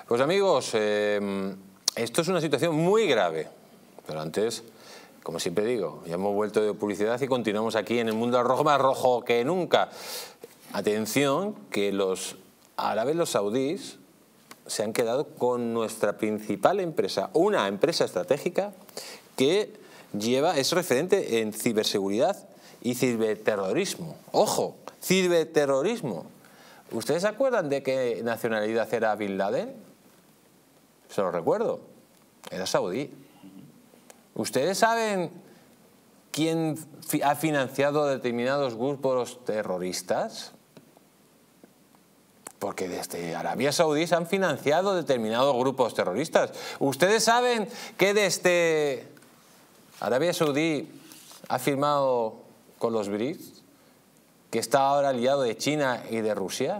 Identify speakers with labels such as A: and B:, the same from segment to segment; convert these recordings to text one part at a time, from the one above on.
A: Pues amigos, esto es una situación muy grave, pero antes, como siempre digo, ya hemos vuelto de publicidad y continuamos aquí en el mundo rojo, más rojo que nunca. Atención, que los árabes, los saudíes, se han quedado con nuestra principal empresa, una empresa estratégica que es referente en ciberseguridad y ciberterrorismo. ¡Ojo! Ciberterrorismo. ¿Ustedes se acuerdan de qué nacionalidad era Bin Laden? Se lo recuerdo. Era saudí. ¿Ustedes saben quién ha financiado determinados grupos terroristas? Porque desde Arabia Saudí se han financiado determinados grupos terroristas. ¿Ustedes saben que desde Arabia Saudí ha firmado con los BRICS, que está ahora aliado de China y de Rusia?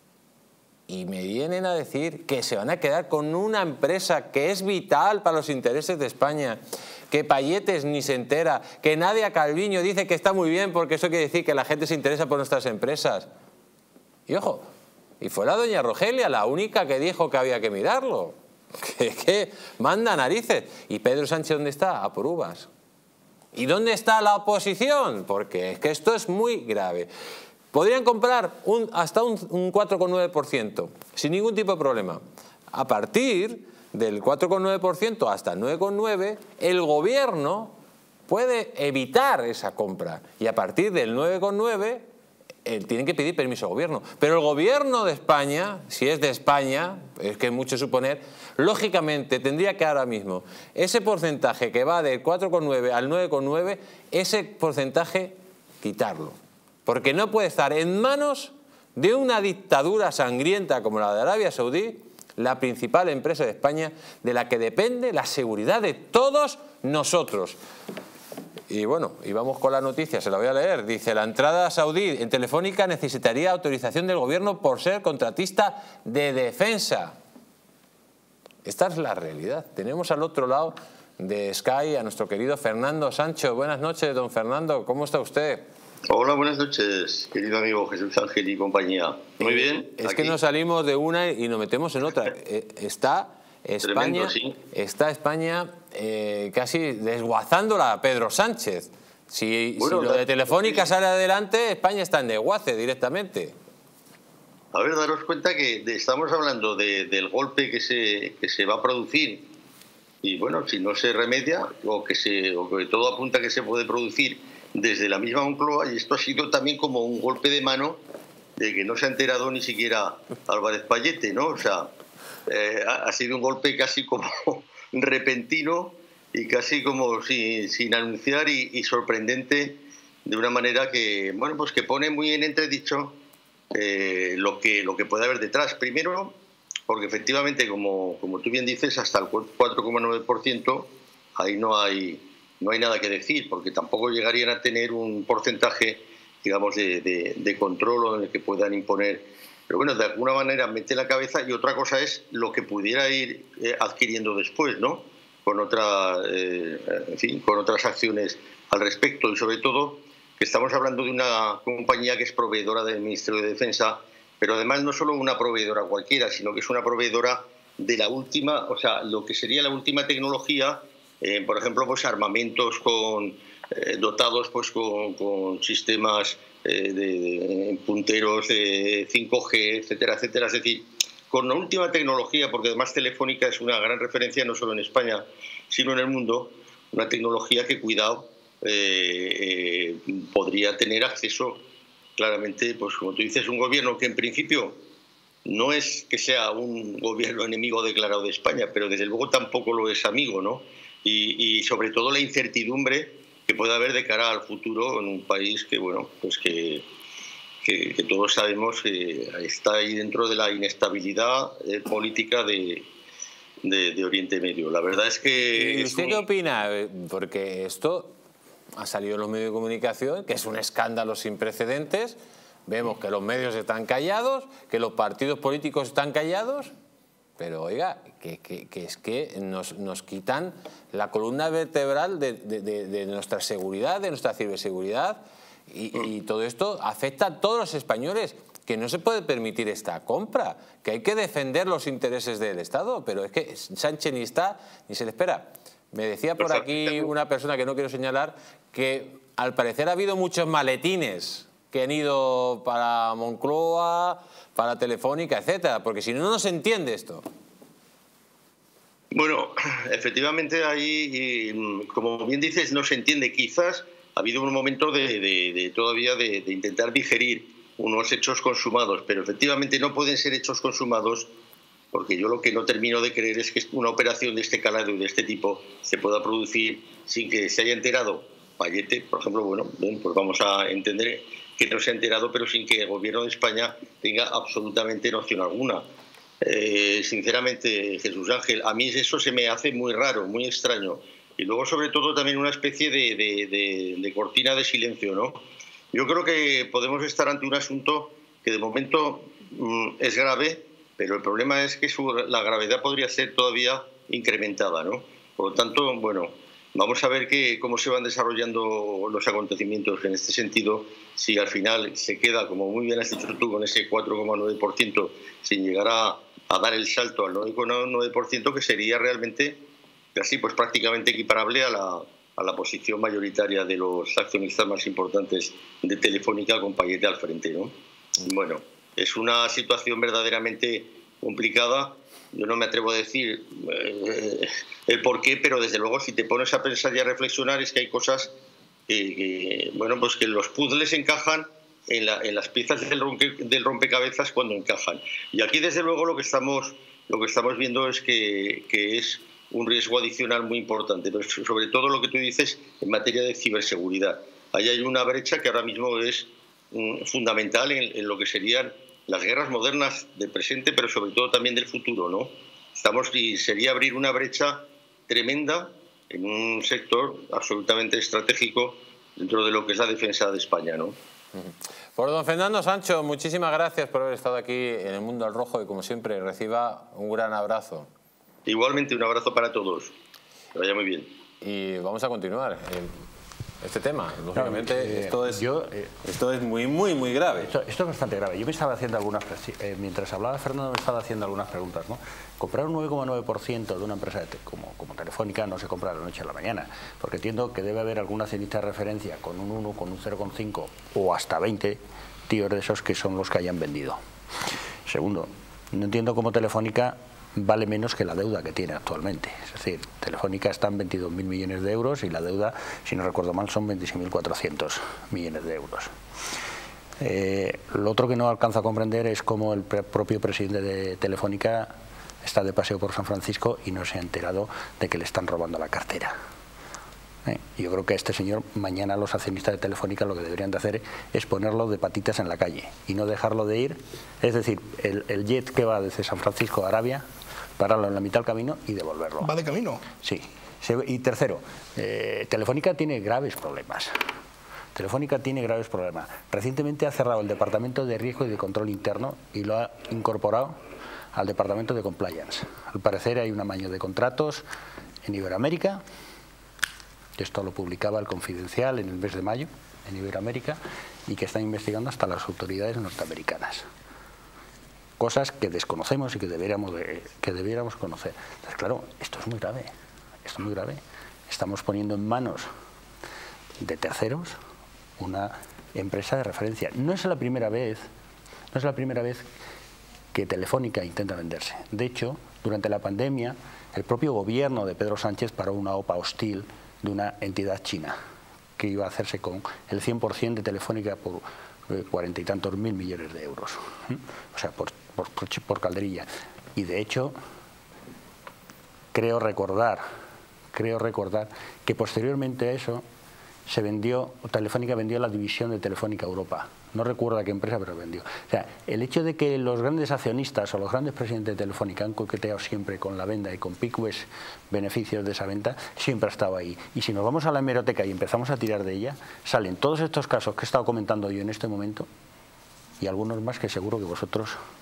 A: Y me vienen a decir que se van a quedar con una empresa que es vital para los intereses de España, que Payetes ni se entera, que Nadia Calviño dice que está muy bien porque eso quiere decir que la gente se interesa por nuestras empresas. Y ojo, y fue la doña Rogelia la única que dijo que había que mirarlo. Que manda narices. ¿Y Pedro Sánchez dónde está? A por uvas. ¿Y dónde está la oposición? Porque es que esto es muy grave. Podrían comprar hasta un 4,9% sin ningún tipo de problema. A partir del 4,9% hasta el 9,9%, el gobierno puede evitar esa compra. Y a partir del 9,9%, tienen que pedir permiso al gobierno. Pero el gobierno de España, si es de España, es que es mucho suponer, lógicamente tendría que ahora mismo ese porcentaje que va del 4,9 al 9,9, ese porcentaje quitarlo. Porque no puede estar en manos de una dictadura sangrienta como la de Arabia Saudí, la principal empresa de España, de la que depende la seguridad de todos nosotros. Y bueno, y vamos con la noticia, se la voy a leer. Dice, la entrada saudí en Telefónica necesitaría autorización del gobierno por ser contratista de defensa. Esta es la realidad. Tenemos al otro lado de Sky a nuestro querido Fernando Sancho. Buenas noches, don Fernando, ¿cómo está usted?
B: Hola, buenas noches, querido amigo Jesús Ángel y compañía. Muy bien.
A: Es que nos salimos de una y nos metemos en otra. Está España,
B: tremendo, sí.
A: Está España casi desguazándola a Pedro Sánchez. Si lo de Telefónica sale adelante, España está en desguace directamente.
B: A ver, daros cuenta que estamos hablando del golpe que se va a producir y bueno, si no se remedia o que todo apunta a que se puede producir desde la misma Moncloa, y esto ha sido también como un golpe de mano de que no se ha enterado ni siquiera Álvarez Payete, ¿no? O sea, ha sido un golpe casi como repentino y casi como sin anunciar y sorprendente, de una manera que, bueno, pues que pone muy en entredicho lo que puede haber detrás. Primero, porque efectivamente, como tú bien dices, hasta el 4,9% ahí no hay nada que decir, porque tampoco llegarían a tener un porcentaje, digamos, de control o en el que puedan imponer. Pero bueno, de alguna manera mete la cabeza, y otra cosa es lo que pudiera ir adquiriendo después, ¿no? Con otras acciones al respecto, y sobre todo que estamos hablando de una compañía que es proveedora del Ministerio de Defensa, pero además no solo una proveedora cualquiera, sino que es una proveedora de la última, o sea, lo que sería la última tecnología. Por ejemplo, pues armamentos dotados pues con sistemas de punteros de 5G, etcétera, etcétera. Es decir, con la última tecnología, porque además Telefónica es una gran referencia no solo en España, sino en el mundo, una tecnología que, cuidado, podría tener acceso claramente, pues como tú dices, un gobierno que en principio no es que sea un gobierno enemigo declarado de España, pero desde luego tampoco lo es amigo, ¿no? Y sobre todo la incertidumbre que puede haber de cara al futuro en un país que, bueno, pues que todos sabemos que está ahí dentro de la inestabilidad política de Oriente Medio. La verdad es que...
A: ¿Y usted qué opina? Porque esto ha salido en los medios de comunicación, que es un escándalo sin precedentes. Vemos que los medios están callados, que los partidos políticos están callados, pero oiga, que es que nos quitan la columna vertebral de nuestra seguridad, de nuestra ciberseguridad, Y todo esto afecta a todos los españoles, que no se puede permitir esta compra, que hay que defender los intereses del Estado, pero es que Sánchez ni está ni se le espera. Me decía por aquí una persona que no quiero señalar que al parecer ha habido muchos maletines que han ido para Moncloa, para Telefónica, etcétera, porque si no, no se entiende esto.
B: Bueno, efectivamente ahí, como bien dices, no se entiende. Quizás ha habido un momento todavía de intentar digerir unos hechos consumados, pero efectivamente no pueden ser hechos consumados, porque yo lo que no termino de creer es que una operación de este calado y de este tipo se pueda producir sin que se haya enterado Payete, por ejemplo. Bueno, bien, pues vamos a entender que no se ha enterado, pero sin que el gobierno de España tenga absolutamente noción alguna. Sinceramente, Jesús Ángel, a mí eso se me hace muy raro, muy extraño. Y luego, sobre todo, también una especie de cortina de silencio, ¿no? Yo creo que podemos estar ante un asunto que de momento es grave, pero el problema es que la gravedad podría ser todavía incrementada, ¿no? Por lo tanto, bueno, vamos a ver cómo se van desarrollando los acontecimientos en este sentido, si al final se queda, como muy bien has dicho tú, con ese 4,9%, sin llegar a dar el salto al 9,9%, que sería realmente casi pues prácticamente equiparable a la posición mayoritaria de los accionistas más importantes de Telefónica, con Payete al frente, ¿no? Bueno, es una situación verdaderamente complicada. Yo no me atrevo a decir el porqué, pero desde luego si te pones a pensar y a reflexionar es que hay cosas bueno, pues que los puzzles encajan en las piezas del rompecabezas cuando encajan. Y aquí desde luego lo que estamos viendo es que es un riesgo adicional muy importante, pero sobre todo lo que tú dices en materia de ciberseguridad. Ahí hay una brecha que ahora mismo es fundamental en lo que serían las guerras modernas del presente, pero sobre todo también del futuro, ¿no? Y sería abrir una brecha tremenda en un sector absolutamente estratégico dentro de lo que es la defensa de España, ¿no?
A: Por don Fernando Sancho, muchísimas gracias por haber estado aquí en El Mundo al Rojo y, como siempre, reciba un gran abrazo.
B: Igualmente, un abrazo para todos. Que vaya muy bien.
A: Y vamos a continuar este tema. Lógicamente, esto es muy, muy, muy grave.
C: Esto es bastante grave. Yo me estaba haciendo mientras hablaba Fernando, me estaba haciendo algunas preguntas, ¿no? Comprar un 9,9% de una empresa como Telefónica no se compra de la noche a la mañana, porque entiendo que debe haber algún accionista de referencia con un 1, con un 0,5 o hasta 20 tíos de esos que son los que hayan vendido. Segundo, no entiendo cómo Telefónica vale menos que la deuda que tiene actualmente. Es decir, Telefónica está en 22.000 millones de euros y la deuda, si no recuerdo mal, son 26.400 millones de euros. Lo otro que no alcanzo a comprender es cómo el propio presidente de Telefónica está de paseo por San Francisco y no se ha enterado de que le están robando la cartera. Yo creo que a este señor, mañana los accionistas de Telefónica lo que deberían de hacer es ponerlo de patitas en la calle y no dejarlo de ir. Es decir, el jet que va desde San Francisco a Arabia, pararlo en la mitad del camino y devolverlo.
D: ¿Va de camino?
C: Sí. Y tercero, Telefónica tiene graves problemas. Telefónica tiene graves problemas. Recientemente ha cerrado el Departamento de Riesgo y de Control Interno y lo ha incorporado al Departamento de Compliance. Al parecer hay un amaño de contratos en Iberoamérica. Esto lo publicaba el Confidencial en el mes de mayo, en Iberoamérica, y que están investigando hasta las autoridades norteamericanas. Cosas que desconocemos y que debiéramos conocer. Entonces, claro, esto es muy grave. Esto es muy grave. Estamos poniendo en manos de terceros una empresa de referencia. No es la primera vez que Telefónica intenta venderse. De hecho, durante la pandemia, el propio gobierno de Pedro Sánchez paró una OPA hostil de una entidad china que iba a hacerse con el 100% de Telefónica por 40 y tantos mil millones de euros. O sea, por calderilla. Y de hecho, creo recordar que posteriormente a eso Telefónica vendió la división de Telefónica Europa. No recuerdo a qué empresa, pero vendió. O sea, el hecho de que los grandes accionistas o los grandes presidentes de Telefónica han coqueteado siempre con la venta y con picues beneficios de esa venta, siempre ha estado ahí. Y si nos vamos a la hemeroteca y empezamos a tirar de ella, salen todos estos casos que he estado comentando yo en este momento y algunos más que seguro que vosotros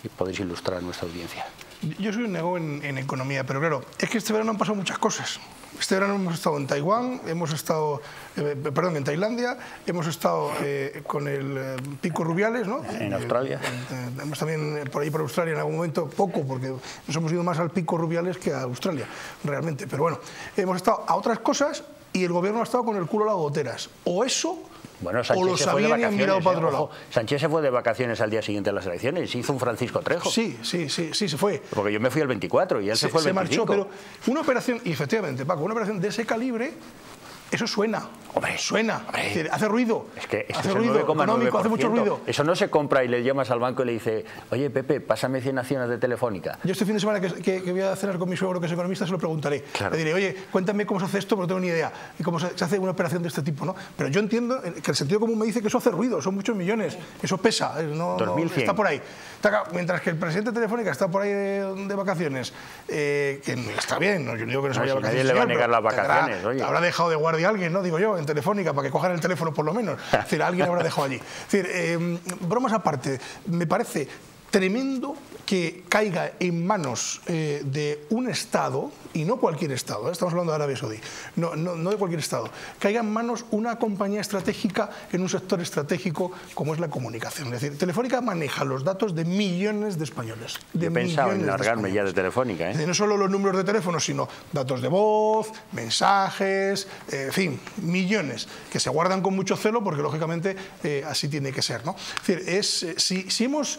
C: podéis ilustrar a nuestra audiencia.
D: Yo soy un nego en economía, pero claro, es que este verano han pasado muchas cosas. Este verano hemos estado en Taiwán, hemos estado, en Tailandia, hemos estado con el Pico Rubiales, ¿no?
C: En Australia.
D: Hemos también por ahí por Australia en algún momento, poco, porque nos hemos ido más al Pico Rubiales que a Australia, realmente. Pero bueno, hemos estado a otras cosas y el gobierno ha estado con el culo a las goteras. O eso...
C: Bueno,
D: o
C: Sánchez
D: lo
C: se fue de
D: sabían y han mirado para otro lado.
C: Sánchez se fue de vacaciones al día siguiente de las elecciones y hizo un Francisco Trejo.
D: Sí, se fue.
C: Porque yo me fui el 24 y él se fue el 25.
D: Se marchó, pero una operación, y efectivamente, Paco, una operación de ese calibre, eso suena.
C: Hombre,
D: suena.
C: Hombre.
D: Es decir, hace ruido.
C: Es que
D: hace ruido económico, hace mucho ruido.
C: Eso no se compra y le llamas al banco y le dice, oye, Pepe, pásame 100 acciones de Telefónica.
D: Yo este fin de semana que voy a cenar con mi suegro, que es economista, se lo preguntaré.
C: Claro.
D: Le diré, oye, cuéntame cómo se hace esto, porque no tengo ni idea. Y cómo se hace una operación de este tipo, ¿no? Pero yo entiendo que el sentido común me dice que eso hace ruido, son muchos millones, eso pesa, no, está por ahí. Mientras que el presidente de Telefónica está por ahí de vacaciones, que está bien, ¿no? Yo digo que no se vaya de vacaciones.
C: Nadie le va a negar las vacaciones, oye.
D: Habrá dejado de guardia a alguien, ¿no? Digo yo, en Telefónica, para que cojan el teléfono por lo menos. Es decir, alguien habrá dejado allí. Es decir, bromas aparte, me parece tremendo que caiga en manos de un Estado, y no cualquier Estado, estamos hablando de Arabia Saudí, no de cualquier Estado, caiga en manos una compañía estratégica en un sector estratégico como es la comunicación. Es decir, Telefónica maneja los datos de millones de españoles.
C: Yo pensaba en largarme ya de Telefónica.
D: No solo los números de teléfono, sino datos de voz, mensajes, en fin, millones, que se guardan con mucho celo porque lógicamente así tiene que ser, ¿no? Es decir, si hemos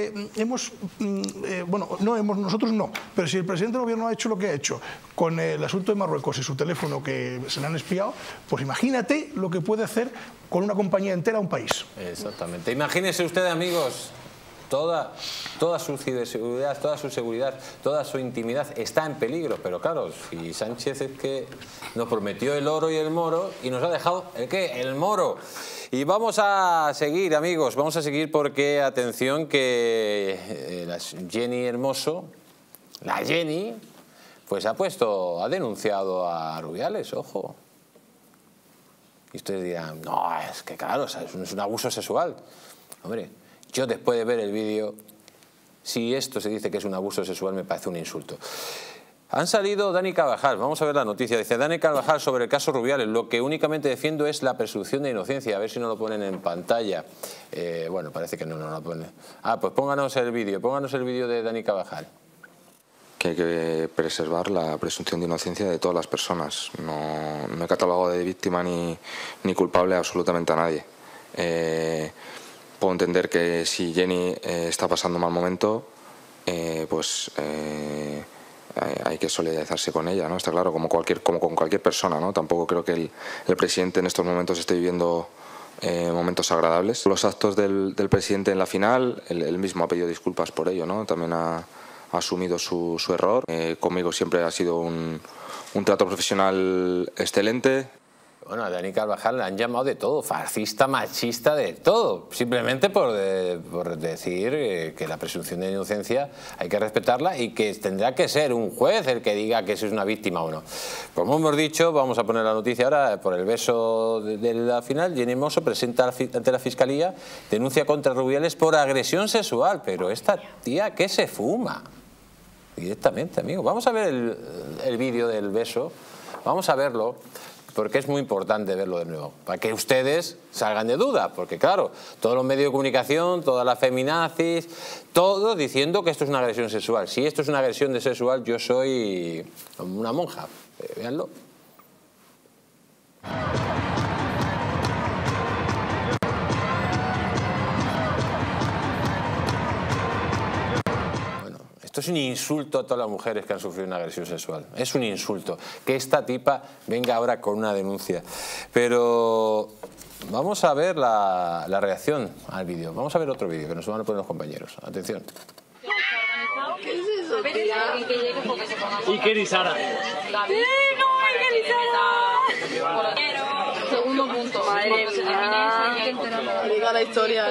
D: nosotros no, pero si el presidente del gobierno ha hecho lo que ha hecho con el asunto de Marruecos y su teléfono que se le han espiado, pues imagínate lo que puede hacer con una compañía entera un país.
A: Exactamente. Imagínese usted, amigos, toda su ciberseguridad, toda su seguridad, toda su intimidad está en peligro. Pero claro, si Sánchez es que nos prometió el oro y el moro y nos ha dejado, ¿el qué? El moro. Y vamos a seguir, amigos, vamos a seguir porque, atención, que la Jenny Hermoso, la Jenny, pues ha denunciado a Rubiales, ojo. Y ustedes dirán, no, es que claro, es un abuso sexual. Hombre, yo después de ver el vídeo, si esto se dice que es un abuso sexual, me parece un insulto. Han salido Dani Carvajal, vamos a ver la noticia, dice Dani Carvajal sobre el caso Rubiales, lo que únicamente defiendo es la presunción de inocencia, a ver si no lo ponen en pantalla. Bueno, parece que no lo ponen. Pues pónganos el vídeo de Dani Carvajal.
E: Que hay que preservar la presunción de inocencia de todas las personas, no he catalogado de víctima ni culpable absolutamente a nadie. Puedo entender que si Jenny está pasando un mal momento, hay que solidarizarse con ella, ¿no? Está claro, como con cualquier persona, ¿no? Tampoco creo que el presidente en estos momentos esté viviendo momentos agradables. Los actos del presidente en la final, él mismo ha pedido disculpas por ello, ¿no? También ha asumido su error. Conmigo siempre ha sido un trato profesional excelente.
A: Bueno, a Dani Carvajal le han llamado de todo, fascista, machista, de todo, simplemente por decir que la presunción de inocencia hay que respetarla y que tendrá que ser un juez el que diga que eso es una víctima o no. Como hemos dicho, vamos a poner la noticia ahora por el beso de la final. Jenny Hermoso presenta ante la Fiscalía denuncia contra Rubiales por agresión sexual, pero esta tía, ¿qué se fuma? Directamente, amigo. Vamos a ver el vídeo del beso, vamos a verlo. Porque es muy importante verlo de nuevo, para que ustedes salgan de duda, porque claro, todos los medios de comunicación, todas las feminazis, todo diciendo que esto es una agresión sexual. Si esto es una agresión sexual, yo soy una monja, véanlo. Esto es un insulto a todas las mujeres que han sufrido una agresión sexual. Es un insulto. Que esta tipa venga ahora con una denuncia. Pero vamos a ver la reacción al vídeo. Vamos a ver otro vídeo que nos van a poner los compañeros. Atención.
F: ¿Qué es eso, tía?
G: ¿Y qué dice Sara?
F: Segundo punto. Madre mía. Diga la historia.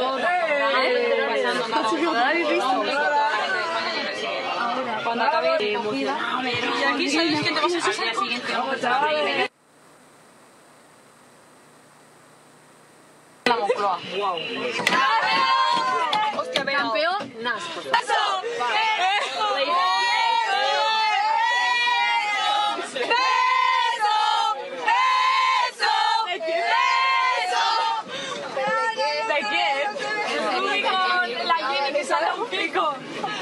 F: Cuando acabe y aquí sabes que te vas a hacer al día siguiente. La Moncloa. Wow. Hostia, campeón, Nas. sale un pico.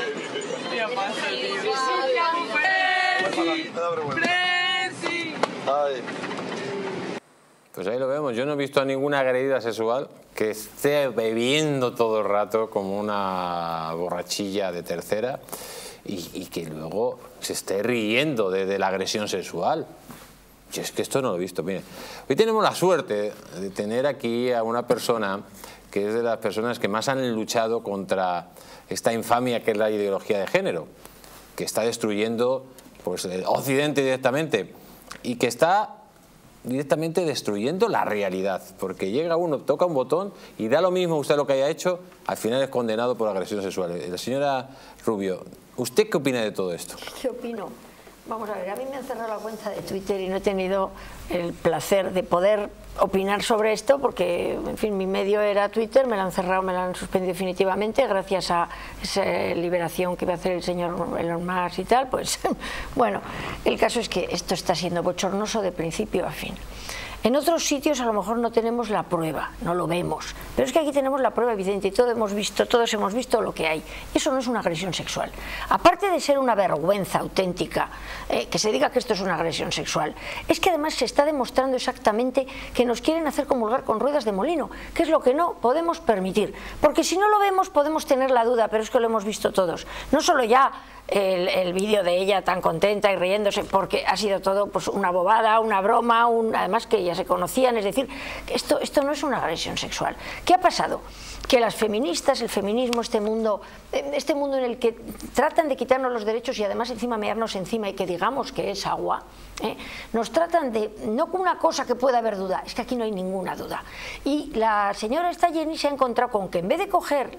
A: Pues ahí lo vemos. Yo no he visto a ninguna agredida sexual que esté bebiendo todo el rato como una borrachilla de tercera y que luego se esté riendo de la agresión sexual. Yo es que esto no lo he visto. Mire, hoy tenemos la suerte de tener aquí a una persona que es de las personas que más han luchado contra esta infamia que es la ideología de género, que está destruyendo pues, el Occidente directamente y que está directamente destruyendo la realidad, porque llega uno, toca un botón y da lo mismo usted lo que haya hecho, al final es condenado por agresión sexual. La señora Rubio, ¿usted qué opina de todo esto?
H: ¿Qué opino? Vamos a ver, a mí me han cerrado la cuenta de Twitter y no he tenido el placer de poder opinar sobre esto porque, en fin, mi medio era Twitter, me la han cerrado, me la han suspendido definitivamente gracias a esa liberación que iba a hacer el señor Elon Musk y tal, pues bueno, el caso es que esto está siendo bochornoso de principio a fin. En otros sitios a lo mejor no tenemos la prueba, no lo vemos, pero es que aquí tenemos la prueba evidente y todos hemos visto lo que hay. Eso no es una agresión sexual. Aparte de ser una vergüenza auténtica que se diga que esto es una agresión sexual, es que además se está demostrando exactamente que nos quieren hacer comulgar con ruedas de molino, que es lo que no podemos permitir. Porque si no lo vemos podemos tener la duda, pero es que lo hemos visto todos. No solo ya el vídeo de ella tan contenta y riéndose porque ha sido todo pues una bobada, una broma, además que ya se conocían, es decir, esto no es una agresión sexual. ¿Qué ha pasado? Que las feministas, el feminismo, este mundo en el que tratan de quitarnos los derechos y además encima mearnos encima y que digamos que es agua, nos tratan de, no con una cosa que pueda haber duda, es que aquí no hay ninguna duda. Y la señora esta Jenny se ha encontrado con que en vez de coger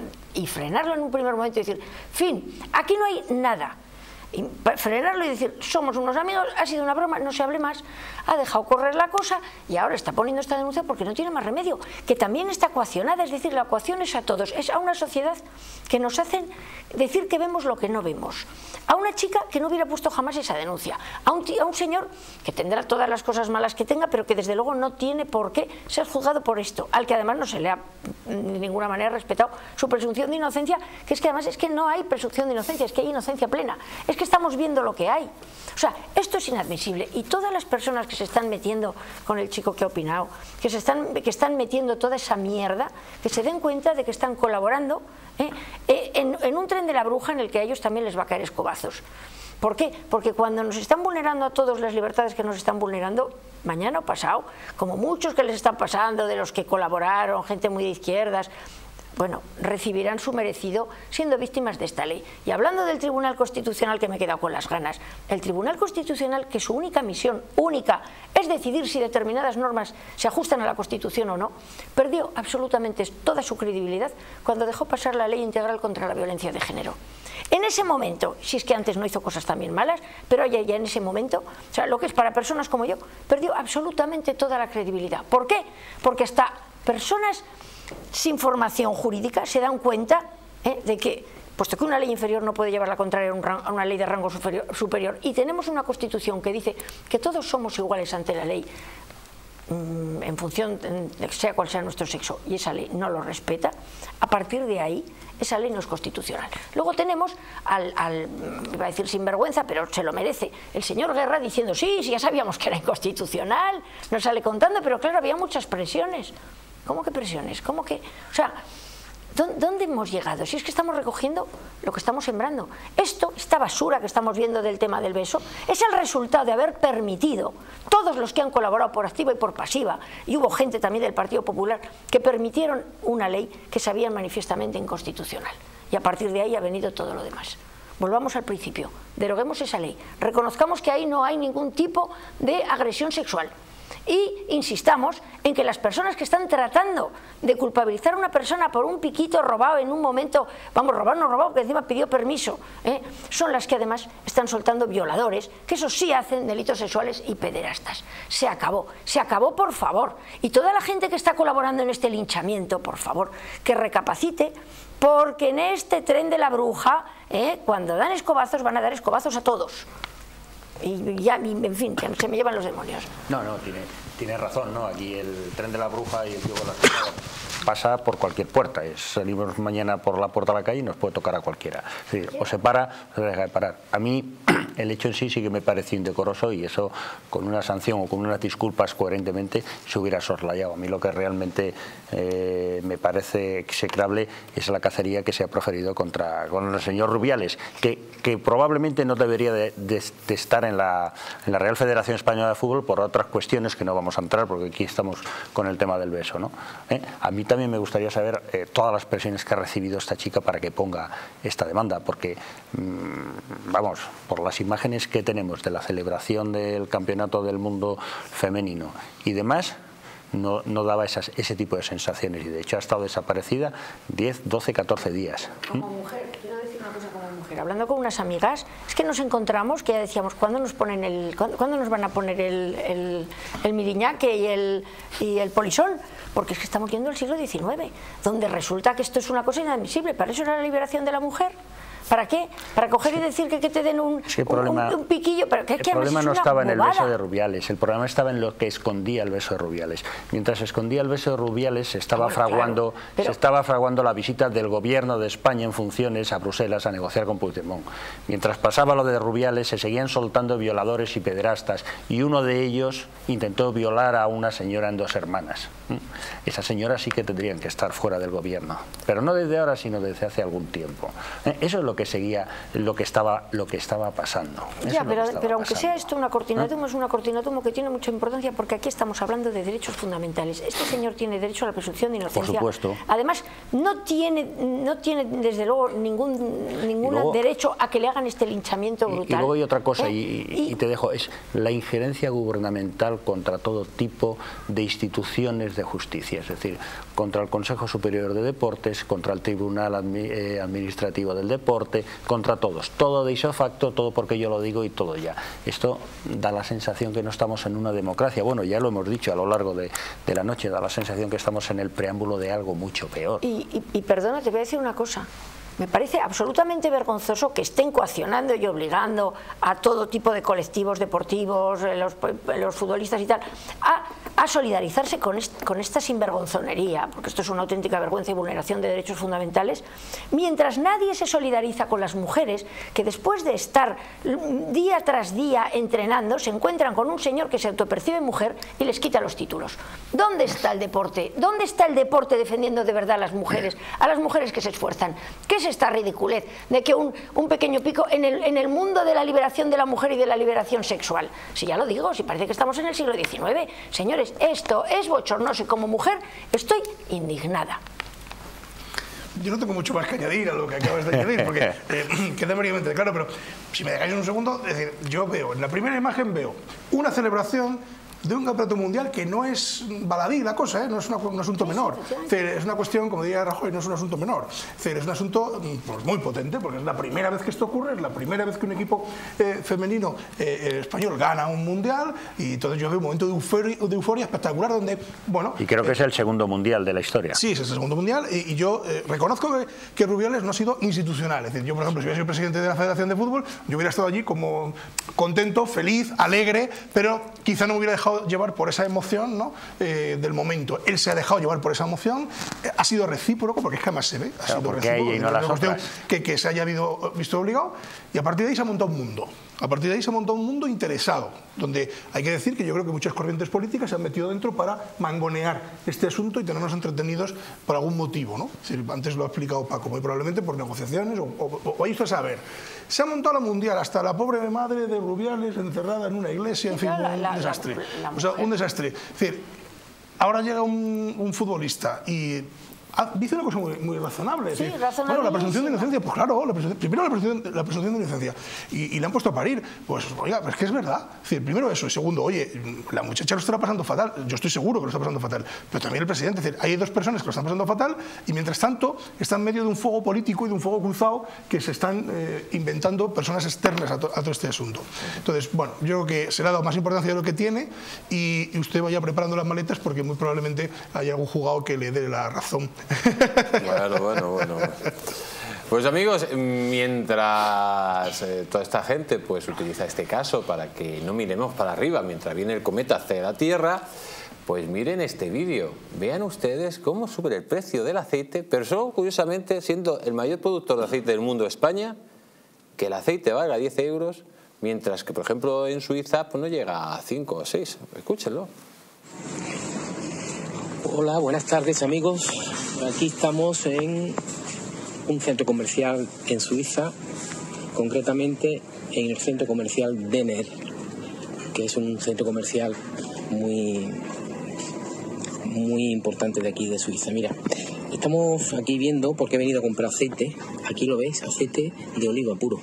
H: y frenarlo en un primer momento y decir, fin, aquí no hay nada, y frenarlo y decir, somos unos amigos, ha sido una broma, no se hable más, ha dejado correr la cosa y ahora está poniendo esta denuncia porque no tiene más remedio, que también está coaccionada, es decir, la coacción es a todos, es a una sociedad que nos hacen decir que vemos lo que no vemos, a una chica que no hubiera puesto jamás esa denuncia, a un señor que tendrá todas las cosas malas que tenga, pero que desde luego no tiene por qué ser juzgado por esto, al que además no se le ha de ninguna manera respetado su presunción de inocencia, que es que además es que no hay presunción de inocencia, es que hay inocencia plena, es que estamos viendo lo que hay. O sea, esto es inadmisible y todas las personas que se están metiendo con el chico que ha opinado, que están metiendo toda esa mierda, que se den cuenta de que están colaborando en un tren de la bruja en el que a ellos también les va a caer escobazos. ¿Por qué? Porque cuando nos están vulnerando a todos las libertades que nos están vulnerando, mañana o pasado, como muchos que les están pasando, de los que colaboraron, gente muy de izquierdas, bueno, recibirán su merecido siendo víctimas de esta ley. Y hablando del Tribunal Constitucional, que me he quedado con las ganas, el Tribunal Constitucional, que su única misión, única, es decidir si determinadas normas se ajustan a la Constitución o no, perdió absolutamente toda su credibilidad cuando dejó pasar la Ley Integral contra la Violencia de Género. En ese momento, si es que antes no hizo cosas también malas, pero ya en ese momento, o sea, lo que es para personas como yo, perdió absolutamente toda la credibilidad. ¿Por qué? Porque hasta personas sin formación jurídica se dan cuenta de que, puesto que una ley inferior no puede llevar la contraria a una ley de rango superior, y tenemos una Constitución que dice que todos somos iguales ante la ley, en función de sea cual sea nuestro sexo, y esa ley no lo respeta, a partir de ahí esa ley no es constitucional. Luego tenemos iba a decir sinvergüenza, pero se lo merece, el señor Guerra diciendo sí, ya sabíamos que era inconstitucional, nos sale contando, pero claro, había muchas presiones. ¿Cómo que presiones? ¿Cómo que? O sea, ¿dónde hemos llegado? Si es que estamos recogiendo lo que estamos sembrando. Esta basura que estamos viendo del tema del beso, es el resultado de haber permitido, todos los que han colaborado por activa y por pasiva, y hubo gente también del Partido Popular, que permitieron una ley que sabían manifiestamente inconstitucional. Y a partir de ahí ha venido todo lo demás. Volvamos al principio, deroguemos esa ley, reconozcamos que ahí no hay ningún tipo de agresión sexual. Y insistamos en que las personas que están tratando de culpabilizar a una persona por un piquito robado en un momento, vamos, robado no robado, que encima pidió permiso, son las que además están soltando violadores, que eso sí hacen delitos sexuales y pederastas. Se acabó por favor. Y toda la gente que está colaborando en este linchamiento, por favor, que recapacite, porque en este tren de la bruja, cuando dan escobazos, van a dar escobazos a todos. Y ya, en fin, que se me llevan los demonios.
C: No, tiene razón, ¿no? Aquí el tren de la bruja y el tío con las pasa por cualquier puerta. Salimos mañana por la puerta a la calle y nos puede tocar a cualquiera. Es decir, o se para o se deja de parar. A mí el hecho en sí que me parece indecoroso y eso con una sanción o con unas disculpas coherentemente se hubiera soslayado. A mí lo que realmente me parece execrable es la cacería que se ha proferido con el señor Rubiales, que probablemente no debería de estar en la Real Federación Española de Fútbol por otras cuestiones que no vamos a entrar porque aquí estamos con el tema del beso, ¿no? A mí también me gustaría saber todas las presiones que ha recibido esta chica para que ponga esta demanda, porque vamos, por las imágenes que tenemos de la celebración del Campeonato del Mundo femenino y demás, no daba ese tipo de sensaciones y de hecho ha estado desaparecida 10, 12, 14 días.
H: Como mujer, quiero decir una cosa como mujer, hablando con unas amigas, es que nos encontramos que ya decíamos, ¿cuándo nos van a poner el miriñaque y el polisón? Porque es que estamos yendo al siglo XIX, donde resulta que esto es una cosa inadmisible. ¿Para eso era la liberación de la mujer? ¿Para qué? ¿Para coger y decir que te den un piquillo? Pero el
C: problema no estaba en el beso de Rubiales, el problema estaba en lo que escondía el beso de Rubiales. Mientras escondía el beso de Rubiales se estaba fraguando la visita del gobierno de España en funciones a Bruselas a negociar con Puigdemont. Mientras pasaba lo de Rubiales se seguían soltando violadores y pederastas y uno de ellos intentó violar a una señora en Dos Hermanas. Esa señora sí que tendrían que estar fuera del gobierno, pero no desde ahora sino desde hace algún tiempo. Eso es lo que seguía, lo que estaba pasando.
H: Ya, pero aunque sea esto una cortina de humo, es una cortina de humo que tiene mucha importancia porque aquí estamos hablando de derechos fundamentales. Este señor tiene derecho a la presunción de inocencia.
C: Por supuesto.
H: Además, no tiene desde luego ningún derecho a que le hagan este linchamiento brutal.
C: Y luego hay otra cosa, y te dejo, es la injerencia gubernamental contra todo tipo de instituciones de justicia, es decir, contra el Consejo Superior de Deportes, contra el Tribunal Administrativo del Deporte, contra todos, todo de isofacto, todo porque yo lo digo y todo ya. Esto da la sensación que no estamos en una democracia. Bueno, ya lo hemos dicho a lo largo de la noche, da la sensación que estamos en el preámbulo de algo mucho peor.
H: Y perdona, te voy a decir una cosa. Me parece absolutamente vergonzoso que estén coaccionando y obligando a todo tipo de colectivos deportivos, los futbolistas y tal, a solidarizarse con esta sinvergonzonería, porque esto es una auténtica vergüenza y vulneración de derechos fundamentales, mientras nadie se solidariza con las mujeres que después de estar día tras día entrenando se encuentran con un señor que se autopercibe mujer y les quita los títulos. ¿Dónde está el deporte? ¿Dónde está el deporte defendiendo de verdad a las mujeres que se esfuerzan? ¿Qué es esta ridiculez de que un pequeño pico en el mundo de la liberación de la mujer y de la liberación sexual? Si ya lo digo, si parece que estamos en el siglo XIX. Señores, esto es bochornoso y como mujer estoy indignada.
D: Yo no tengo mucho más que añadir a lo que acabas de añadir, porque queda meridianamente claro, pero si me dejáis un segundo, es decir, yo veo, en la primera imagen veo una celebración de un campeonato mundial que no es baladí la cosa, no es un asunto menor. Es una cuestión, como diría Rajoy, no es un asunto menor. Es un asunto pues, muy potente, porque es la primera vez que esto ocurre, es la primera vez que un equipo femenino español gana un mundial, y entonces yo veo un momento de euforia espectacular donde, bueno...
C: Y creo que es el segundo mundial de la historia.
D: Sí, es el segundo mundial, y yo reconozco que Rubiales no ha sido institucional. Es decir, yo, por ejemplo, si hubiera sido presidente de la Federación de Fútbol, yo hubiera estado allí como contento, feliz, alegre, pero quizá no me hubiera dejado llevar por esa emoción, ¿no? Del momento. Él se ha dejado llevar por esa emoción, ha sido recíproco, porque es que además se ve, ha sido recíproco,
C: y no las otras.
D: Que se haya visto obligado, y a partir de ahí se ha montado un mundo. A partir de ahí se ha montado un mundo interesado, donde hay que decir que yo creo que muchas corrientes políticas se han metido dentro para mangonear este asunto y tenernos entretenidos por algún motivo, ¿no? Es decir, antes lo ha explicado Paco, muy probablemente por negociaciones o ahí usted a saber. Se ha montado la mundial, hasta la pobre madre de Rubiales encerrada en una iglesia, en fin, un desastre. O sea, un desastre. Es decir, ahora llega un futbolista y dice una cosa muy razonable.
H: Sí, razonable.
D: Bueno, la presunción de inocencia, pues claro, primero la presunción de inocencia. Y le han puesto a parir. Pues, oiga, es que es verdad. Es decir, primero eso. Y segundo, oye, la muchacha lo estará pasando fatal. Yo estoy seguro que lo está pasando fatal. Pero también el presidente. Es decir, hay dos personas que lo están pasando fatal y mientras tanto están en medio de un fuego político y de un fuego cruzado que se están inventando personas externas a todo este asunto. Entonces, bueno, yo creo que se le ha dado más importancia de lo que tiene y usted vaya preparando las maletas porque muy probablemente haya algún jugado que le dé la razón.
A: Bueno. Pues amigos, mientras toda esta gente pues utiliza este caso para que no miremos para arriba mientras viene el cometa hacia la Tierra, Pues miren este vídeo, vean ustedes cómo sube el precio del aceite, pero solo curiosamente siendo el mayor productor de aceite del mundo España, que el aceite valga 10 euros, mientras que por ejemplo en Suiza pues no llega a 5 o 6, escúchenlo.
I: Hola, buenas tardes amigos, aquí estamos en un centro comercial en Suiza, concretamente en el centro comercial Denner, que es un centro comercial muy importante de aquí de Suiza. Mira, estamos aquí viendo porque he venido a comprar aceite. Aquí lo veis, aceite de oliva puro,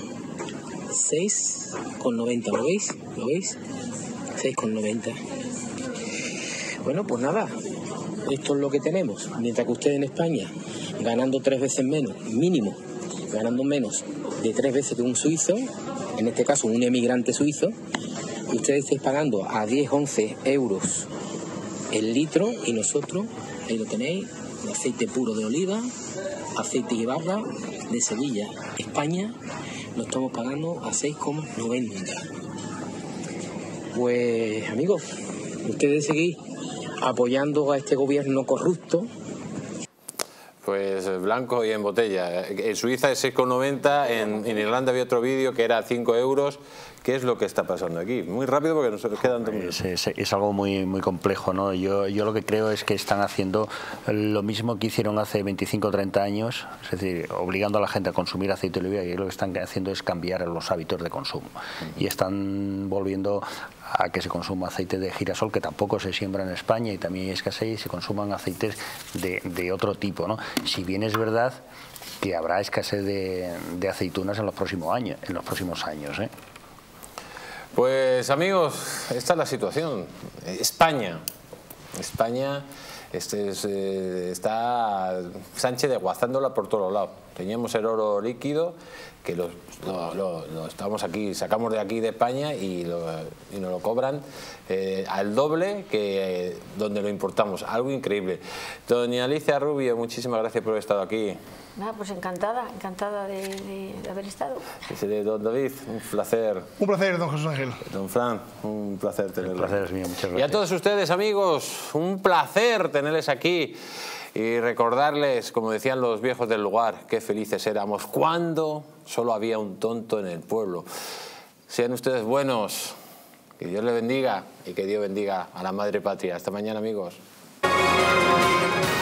I: 6,90, ¿lo veis? ¿Lo veis? 6,90. Bueno, pues nada, esto es lo que tenemos. Mientras que ustedes en España, ganando 3 veces menos, mínimo, ganando menos de 3 veces que un suizo, en este caso un emigrante suizo, ustedes estáis pagando a 10-11 euros el litro, y nosotros, ahí lo tenéis, de aceite puro de oliva, aceite y barra de Sevilla, España, lo estamos pagando a 6,90. Pues amigos, ustedes seguís apoyando a este gobierno corrupto.
A: Pues blanco y en botella. En Suiza es 6,90, en Irlanda había otro vídeo que era 5 euros. ¿Qué es lo que está pasando aquí? Muy rápido porque nos quedan 2 minutos.
C: Es algo muy complejo, ¿no? Yo lo que creo es que están haciendo lo mismo que hicieron hace 25 o 30 años, es decir, obligando a la gente a consumir aceite de oliva, y lo que están haciendo es cambiar los hábitos de consumo. Y están volviendo a que se consuma aceite de girasol, que tampoco se siembra en España y también hay escasez, y se consuman aceites de otro tipo, ¿no? Si bien es verdad que habrá escasez de aceitunas en los próximos años, ¿eh?
A: Pues amigos, esta es la situación. España está Sánchez desguazándola por todos lados. Teníamos el oro líquido que lo estamos aquí, sacamos de aquí de España y nos lo cobran al doble que donde lo importamos. Algo increíble. Doña Alicia Rubio, muchísimas gracias por haber estado aquí.
H: Nada, pues encantada de haber estado.
A: Don David, un placer.
D: Un placer, don Jesús Ángel.
A: Don Fran, un placer tenerlo.
C: El placer es mío, muchas gracias.
A: Y a todos ustedes, amigos, un placer tenerles aquí y recordarles, como decían los viejos del lugar, qué felices éramos cuando solo había un tonto en el pueblo. Sean ustedes buenos, que Dios les bendiga y que Dios bendiga a la madre patria. Hasta mañana, amigos.